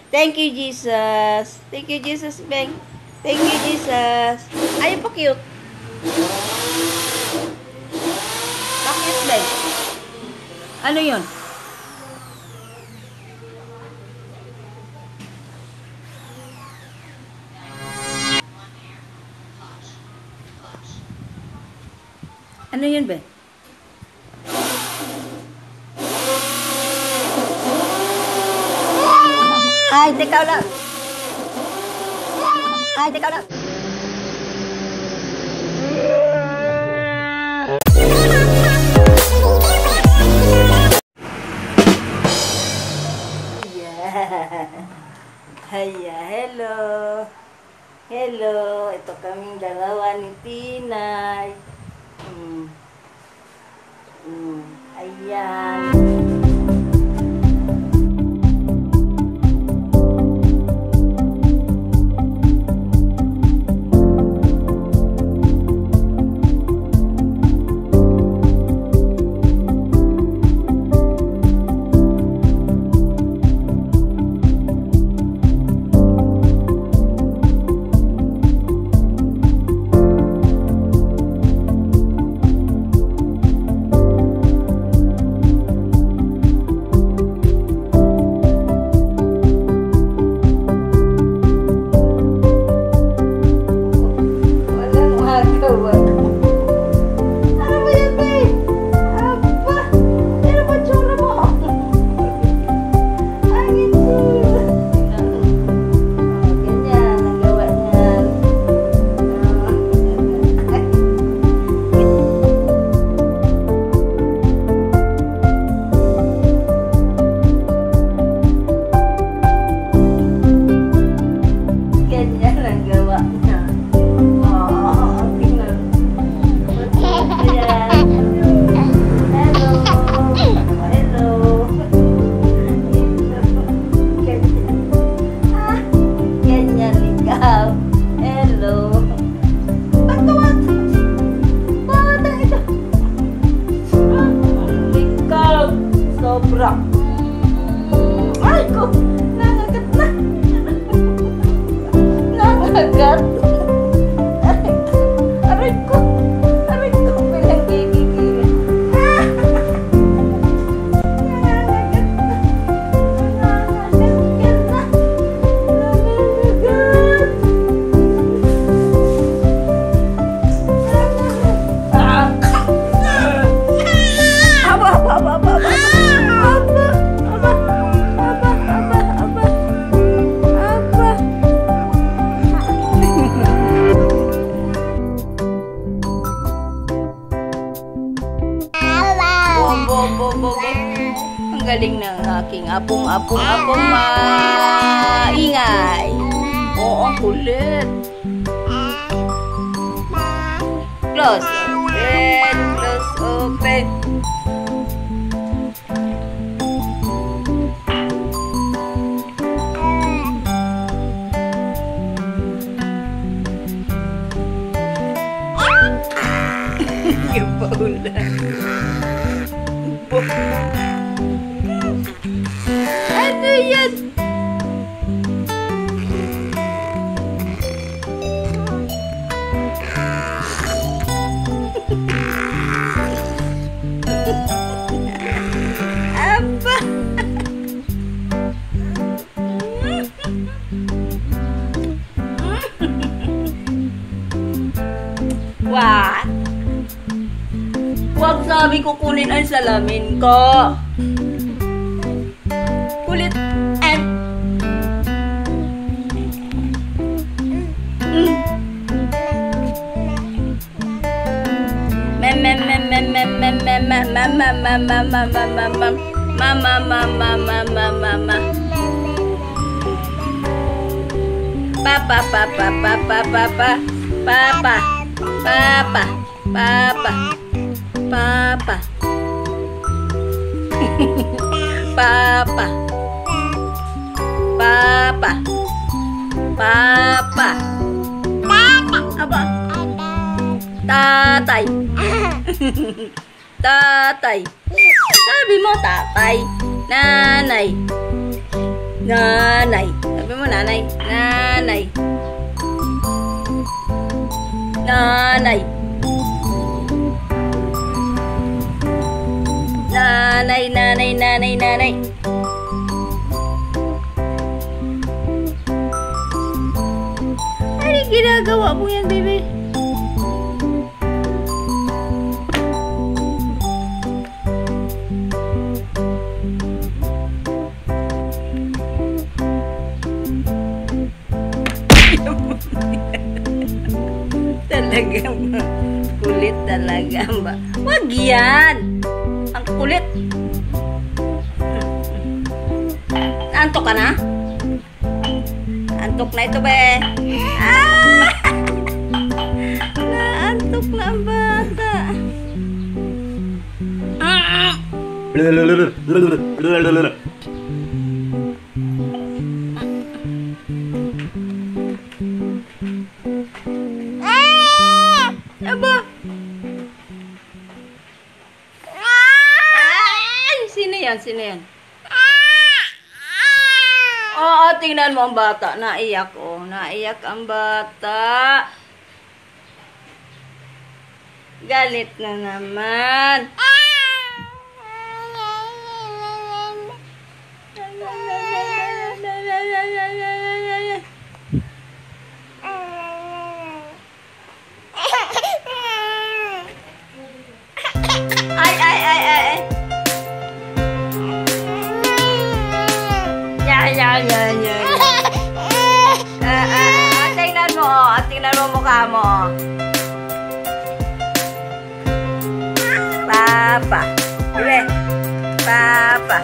Thank you, Jesus. Thank you, Jesus, Beng. Thank you, Jesus. Ay, pa cute. Pa-cute, Beng. Ano yun? Ano yun, Beng? Ay, teka lang. Ay, teka lang. Haya, hello. Hello, ito kaming dalawa ni Tinay. Ayan. Sobra. Ay ko, nangagat na. Nangagat. Aray ko, bilang gigigil. Nangagat na. Nangagat na. Ang galing ng aking apong maingay. Oo, ang kulit. Close open. Yung paulan. Ano yan? Apa? What? Huwag sabi kukunin ang salamin ko. Kulit. Papa. Apa? Tatay. Tatay. Sabi mo tatay. Nanay. Nanay. Sabi mo nanay. Nanay. Nanay. Nanay, nanay, nanay, nanay. Ano ginagawa mo yan, baby? Talagang kulit talaga ba? Wag yan! Ang kulit! Naantok ka na? Naantok na ito, be! Ah! Naantok na ang bata! Aba! Ay! Sino yan? Sino yan? Oo, tingnan mo ang bata. Naiyak, oh. Naiyak ang bata. Galit na naman. Ay, ay, ay, ay. Ya. Tingnan mo, oh. Tingnan mo mukha mo, oh. Papa. Dire. Papa.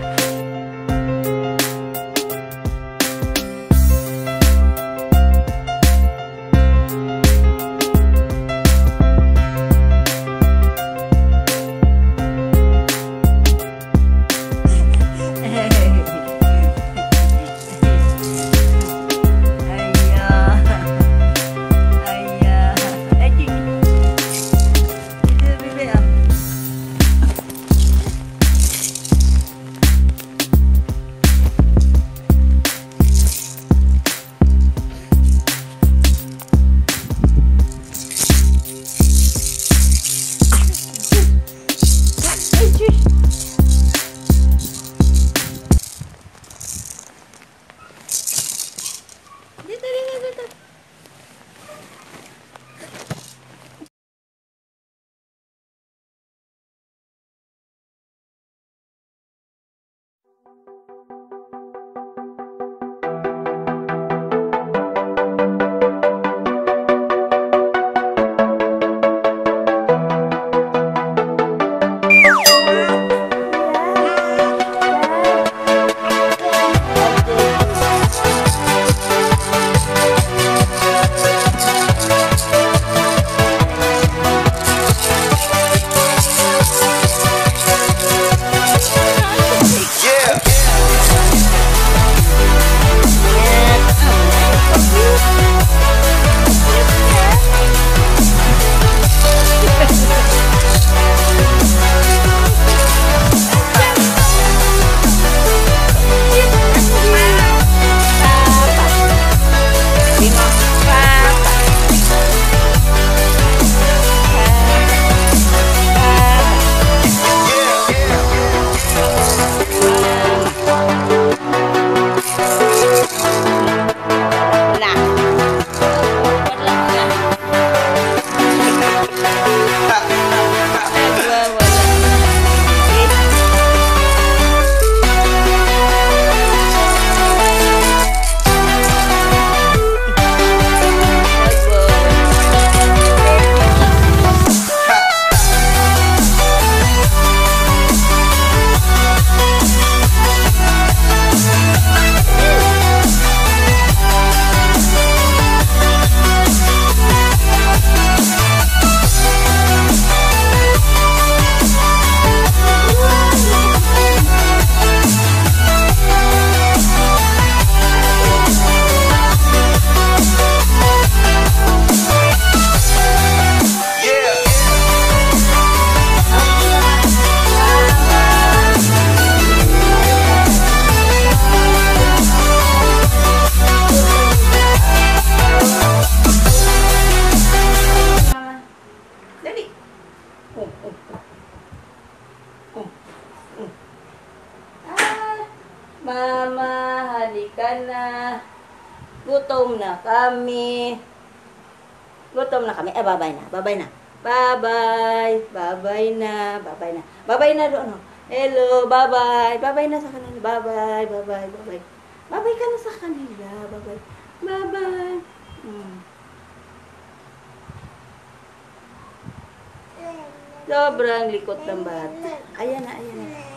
Dito. Gutom na kami. Gutom na kami. Babay na. Babay na. Bye-bye. Bye-bye na. Bye-bye na. Bye-bye na doon. Oh. Hello. Bye-bye. Bye-bye na sa kanila. Bye-bye. Bye-bye. Bye-bye. Bye-bye ka na sa kanila. Bye-bye. Bye-bye. Sobrang likot ng bata. Ayan na, ayan na.